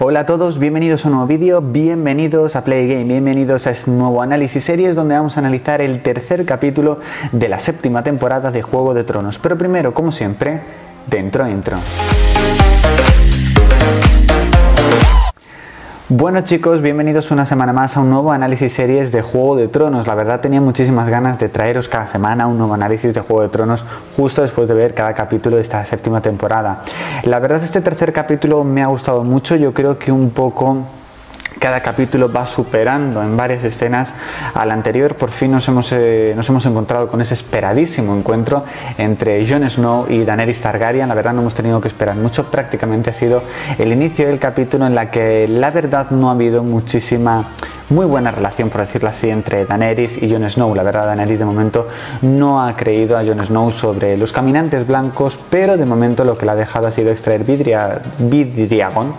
Hola a todos, bienvenidos a un nuevo vídeo, bienvenidos a Play Game, bienvenidos a este nuevo análisis series donde vamos a analizar el tercer capítulo de la séptima temporada de Juego de Tronos. Pero primero, como siempre, dentro intro. Bueno chicos, bienvenidos una semana más a un nuevo análisis series de Juego de Tronos. La verdad tenía muchísimas ganas de traeros cada semana un nuevo análisis de Juego de Tronos justo después de ver cada capítulo de esta séptima temporada. La verdad este tercer capítulo me ha gustado mucho, yo creo que un poco cada capítulo va superando en varias escenas al anterior. Por fin nos hemos encontrado con ese esperadísimo encuentro entre Jon Snow y Daenerys Targaryen. La verdad no hemos tenido que esperar mucho, prácticamente ha sido el inicio del capítulo en la que la verdad no ha habido muy buena relación, por decirlo así, entre Daenerys y Jon Snow. La verdad Daenerys de momento no ha creído a Jon Snow sobre los caminantes blancos, pero de momento lo que le ha dejado ha sido extraer vidriagón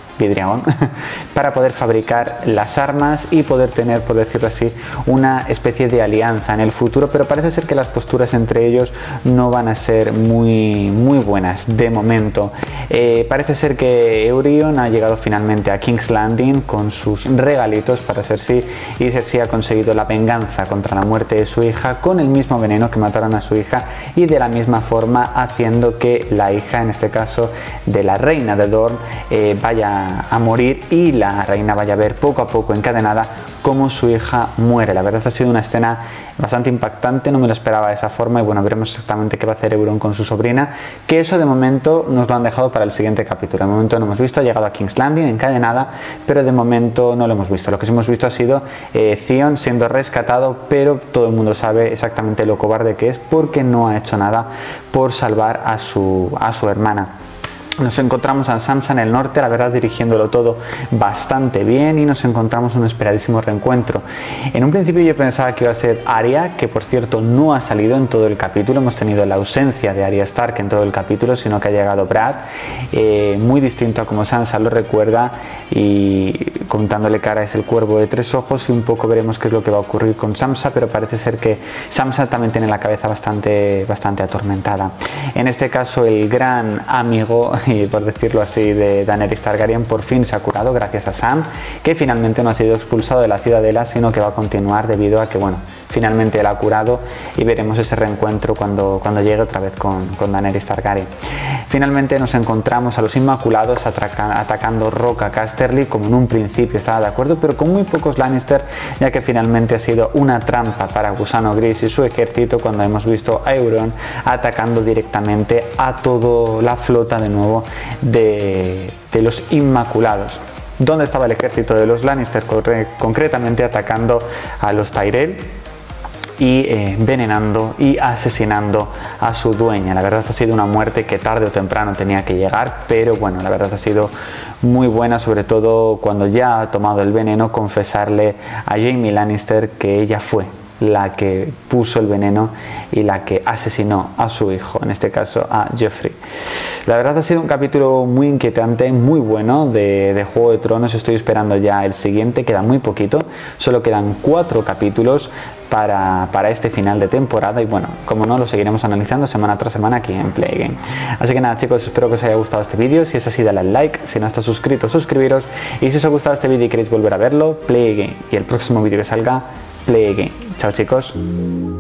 para poder fabricar las armas y poder tener, por decirlo así, una especie de alianza en el futuro, pero parece ser que las posturas entre ellos no van a ser muy buenas de momento. Parece ser que Euron ha llegado finalmente a King's Landing con sus regalitos para Cersei, y Cersei ha conseguido la venganza contra la muerte de su hija con el mismo veneno que mataron a su hija, y de la misma forma haciendo que la hija, en este caso de la reina de Dorne, vaya a morir y la reina vaya a ver poco a poco encadenada cómo su hija muere. La verdad ha sido una escena bastante impactante, no me lo esperaba de esa forma, y bueno, veremos exactamente qué va a hacer Euron con su sobrina, que eso de momento nos lo han dejado para el siguiente capítulo. De momento no hemos visto, ha llegado a King's Landing encadenada, pero de momento no lo hemos visto. Lo que sí hemos visto ha sido Theon siendo rescatado, pero todo el mundo sabe exactamente lo cobarde que es porque no ha hecho nada por salvar a su hermana. Nos encontramos a Sansa en el norte, la verdad dirigiéndolo todo bastante bien, y nos encontramos un esperadísimo reencuentro. En un principio yo pensaba que iba a ser Arya, que por cierto no ha salido en todo el capítulo. Hemos tenido la ausencia de Arya Stark en todo el capítulo, sino que ha llegado Brad, muy distinto a como Sansa lo recuerda, y contándole cara es el cuervo de tres ojos, y un poco veremos qué es lo que va a ocurrir con Sansa, pero parece ser que Sansa también tiene la cabeza bastante atormentada. En este caso el gran amigo, y por decirlo así, de Daenerys Targaryen por fin se ha curado gracias a Sam, que finalmente no ha sido expulsado de la ciudadela, sino que va a continuar debido a que, bueno, finalmente él ha curado, y veremos ese reencuentro cuando llegue otra vez con Daenerys Targaryen. Finalmente nos encontramos a los Inmaculados atacando Rock a Casterly, como en un principio estaba de acuerdo, pero con muy pocos Lannister, ya que finalmente ha sido una trampa para Gusano Gris y su ejército, cuando hemos visto a Euron atacando directamente a toda la flota de nuevo de los Inmaculados. ¿Dónde estaba el ejército de los Lannister? Concretamente atacando a los Tyrell y envenenando y asesinando a su dueña. La verdad ha sido una muerte que tarde o temprano tenía que llegar, pero bueno, la verdad ha sido muy buena, sobre todo cuando ya ha tomado el veneno, confesarle a Jaime Lannister que ella fue la que puso el veneno y la que asesinó a su hijo, en este caso a Joffrey. La verdad ha sido un capítulo muy inquietante, muy bueno de Juego de Tronos. Estoy esperando ya el siguiente, queda muy poquito, solo quedan 4 capítulos para este final de temporada, y bueno, como no, lo seguiremos analizando semana tras semana aquí en Play Game. Así que nada chicos, espero que os haya gustado este vídeo. Si es así, dale al like, si no estás suscrito, suscribiros, y si os ha gustado este vídeo y queréis volver a verlo, Play Game, y el próximo vídeo que salga, Play Game. Chao chicos.